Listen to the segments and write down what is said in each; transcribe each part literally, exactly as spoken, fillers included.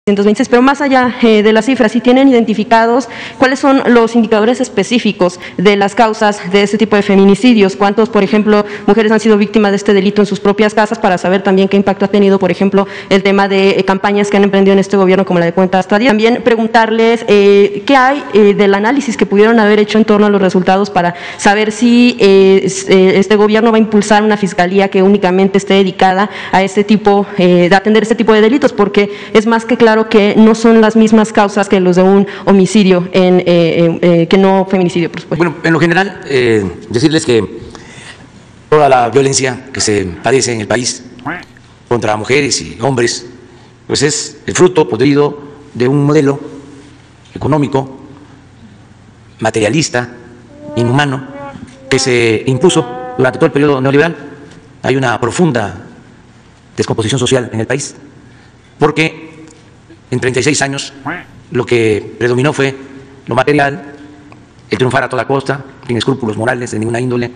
trescientos veintiséis, pero más allá eh, de las cifras, si tienen identificados cuáles son los indicadores específicos de las causas de este tipo de feminicidios, cuántos, por ejemplo, mujeres han sido víctimas de este delito en sus propias casas, para saber también qué impacto ha tenido, por ejemplo, el tema de eh, campañas que han emprendido en este gobierno, como la de Cuenta Hasta diez. También preguntarles eh, qué hay eh, del análisis que pudieron haber hecho en torno a los resultados para saber si eh, este gobierno va a impulsar una fiscalía que únicamente esté dedicada a este tipo, eh, de atender este tipo de delitos, porque es más que claro que no son las mismas causas que los de un homicidio, en, eh, eh, que no feminicidio, por supuesto. Bueno, en lo general, eh, decirles que toda la violencia que se padece en el país contra mujeres y hombres, pues es el fruto podrido de un modelo económico, materialista, inhumano, que se impuso durante todo el periodo neoliberal. Hay una profunda descomposición social en el país, porque en treinta y seis años lo que predominó fue lo material, el triunfar a toda costa, sin escrúpulos morales de ninguna índole,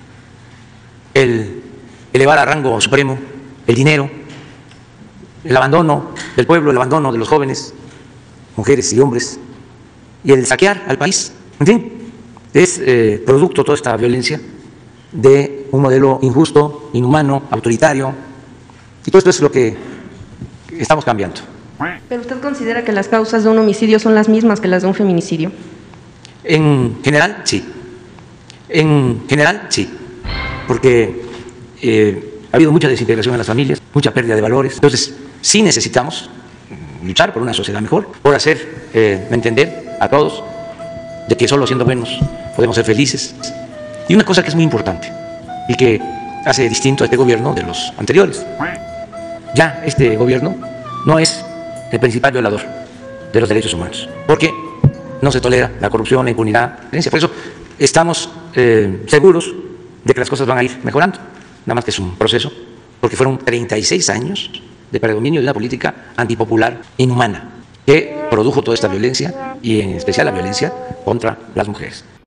el elevar a rango supremo el dinero, el abandono del pueblo, el abandono de los jóvenes, mujeres y hombres, y el saquear al país. En fin, es eh, producto toda esta violencia de un modelo injusto, inhumano, autoritario, y todo esto es lo que estamos cambiando. ¿Pero usted considera que las causas de un homicidio son las mismas que las de un feminicidio? En general, sí. En general, sí. Porque eh, ha habido mucha desintegración en las familias, mucha pérdida de valores. Entonces, sí necesitamos luchar por una sociedad mejor, por hacer eh, entender a todos de que solo siendo buenos podemos ser felices. Y una cosa que es muy importante y que hace distinto a este gobierno de los anteriores. Ya este gobierno no es el principal violador de los derechos humanos, porque no se tolera la corrupción, la impunidad, la violencia. Por eso estamos eh, seguros de que las cosas van a ir mejorando, nada más que es un proceso, porque fueron treinta y seis años de predominio de una política antipopular inhumana que produjo toda esta violencia y en especial la violencia contra las mujeres.